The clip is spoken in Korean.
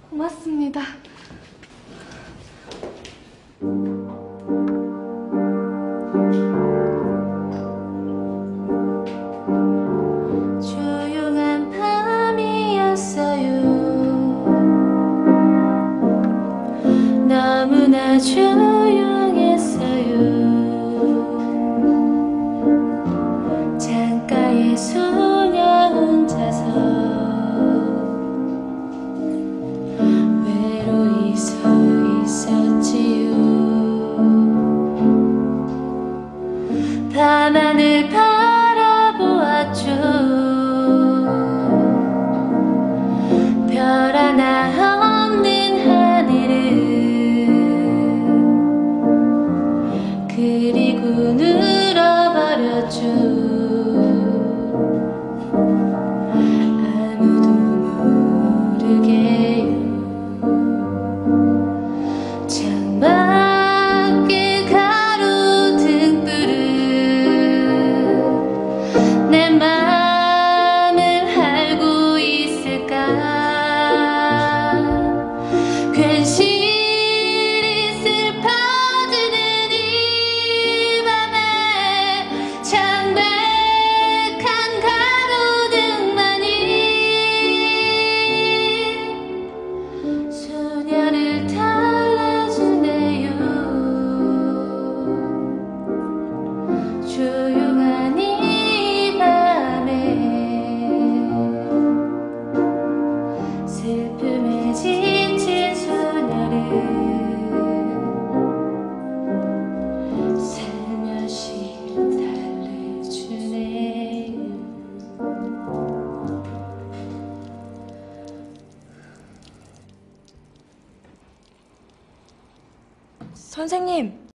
고맙습니다. 조용한 밤이었어요. 너무나 조용했어요. 창가에 소녀 혼자서 외로이 서 있었지요. 밤하늘 바라보았죠. 별 하나 없는 하늘을 그리고 늘어버렸죠. 아무도 모르게요. 창밖에 가로등불은 내 맘을 알고 있을까. 괜시리 슬퍼지는 이 밤에 창백한 가로등만이 소녀를 달래주네요. 조용한 이 밤에 슬픔에 지친 소녀를 살며시 달래주네요. 선생님.